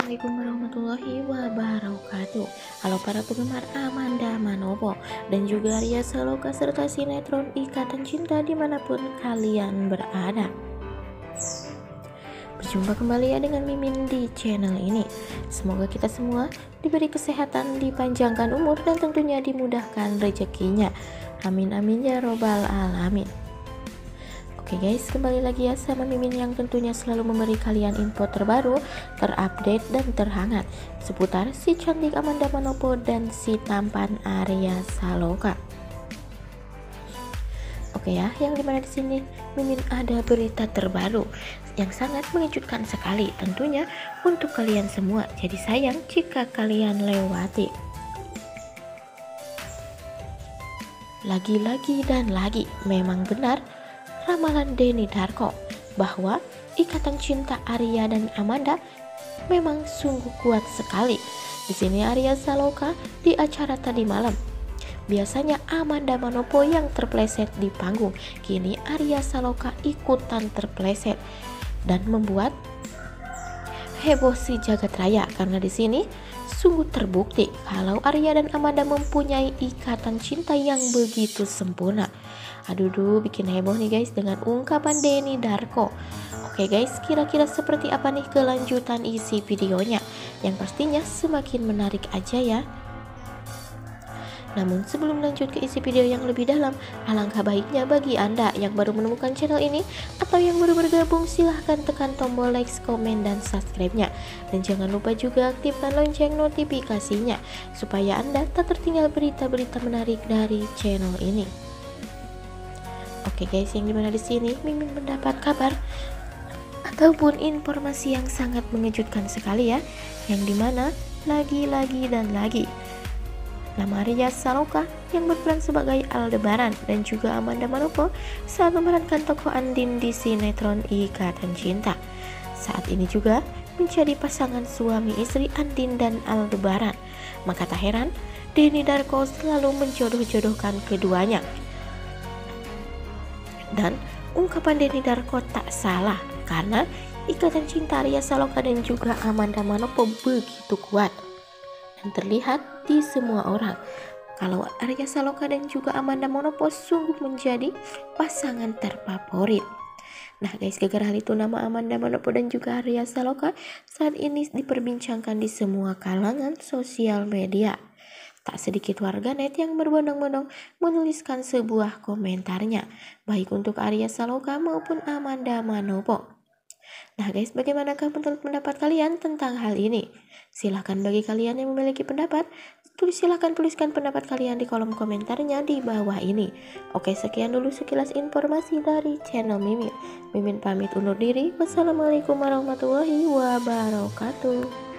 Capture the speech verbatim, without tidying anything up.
Assalamualaikum warahmatullahi wabarakatuh. Halo para penggemar Amanda Manopo dan juga Arya Saloka serta sinetron Ikatan Cinta dimanapun kalian berada. Berjumpa kembali ya dengan Mimin di channel ini. Semoga kita semua diberi kesehatan, dipanjangkan umur, dan tentunya dimudahkan rezekinya. Amin amin ya robbal alamin. Oke guys, kembali lagi ya sama Mimin yang tentunya selalu memberi kalian info terbaru, terupdate, dan terhangat seputar si cantik Amanda Manopo dan si tampan Arya Saloka. Oke ya, yang dimana di sini Mimin ada berita terbaru yang sangat mengejutkan sekali tentunya untuk kalian semua. Jadi sayang jika kalian lewati. Lagi-lagi dan lagi memang benar ramalan Denny Darko bahwa ikatan cinta Arya dan Amanda memang sungguh kuat sekali. Di sini Arya Saloka di acara tadi malam. Biasanya Amanda Manopo yang terpleset di panggung, kini Arya Saloka ikutan terpleset dan membuat heboh si jagat raya karena di sini sungguh terbukti kalau Arya dan Amanda mempunyai ikatan cinta yang begitu sempurna. Aduh duh, bikin heboh nih guys dengan ungkapan Denny Darko. Oke guys, kira-kira seperti apa nih kelanjutan isi videonya? Yang pastinya semakin menarik aja ya. Namun sebelum lanjut ke isi video yang lebih dalam, alangkah baiknya bagi Anda yang baru menemukan channel ini atau yang baru bergabung, silahkan tekan tombol like, komen, dan subscribe-nya. Dan jangan lupa juga aktifkan lonceng notifikasinya supaya Anda tak tertinggal berita-berita menarik dari channel ini. Oke guys, yang dimana di sini Mimin mendapat kabar ataupun informasi yang sangat mengejutkan sekali ya, yang dimana lagi-lagi dan lagi nama Arya Saloka yang berperan sebagai Aldebaran dan juga Amanda Manopo saat memerankan tokoh Andin di sinetron Ikatan Cinta. Saat ini juga menjadi pasangan suami istri Andin dan Aldebaran. Maka tak heran Denny Darko selalu menjodoh-jodohkan keduanya. Dan ungkapan Denny Darko tak salah karena ikatan cinta Arya Saloka dan juga Amanda Manopo begitu kuat dan terlihat di semua orang kalau Arya Saloka dan juga Amanda Manopo sungguh menjadi pasangan terfavorit. Nah guys, gara-gara hal itu nama Amanda Manopo dan juga Arya Saloka saat ini diperbincangkan di semua kalangan sosial media. Tak sedikit warganet yang berbondong-bondong menuliskan sebuah komentarnya, baik untuk Arya Saloka maupun Amanda Manopo. Nah guys, bagaimanakah menurut pendapat kalian tentang hal ini? Silahkan bagi kalian yang memiliki pendapat, tulis silahkan tuliskan pendapat kalian di kolom komentarnya di bawah ini. Oke, sekian dulu sekilas informasi dari channel Mimin. Mimin pamit undur diri. Wassalamualaikum warahmatullahi wabarakatuh.